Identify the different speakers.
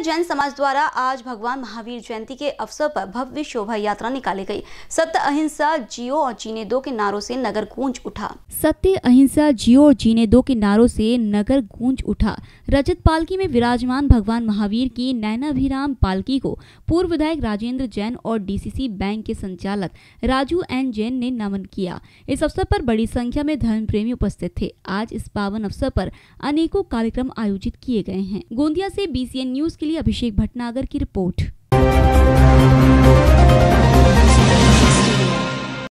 Speaker 1: जैन समाज द्वारा आज भगवान महावीर जयंती के अवसर पर भव्य शोभा यात्रा निकाली गई। सत्य अहिंसा जियो और जीने दो के नारों से नगर गूंज उठा।
Speaker 2: सत्य अहिंसा जियो और जीने दो के नारों से नगर गूंज उठा। रजत पालकी में विराजमान भगवान महावीर की नैनाभिराम पालकी को पूर्व विधायक राजेंद्र जैन और डीसीसी बैंक के संचालक राजू एन जैन ने नमन किया। इस अवसर पर बड़ी संख्या में धर्म प्रेमी उपस्थित थे। आज इस पावन अवसर पर अनेकों कार्यक्रम आयोजित किए गए हैं। गोंदिया से BCN न्यूज के लिए अभिषेक भटनागर की रिपोर्ट।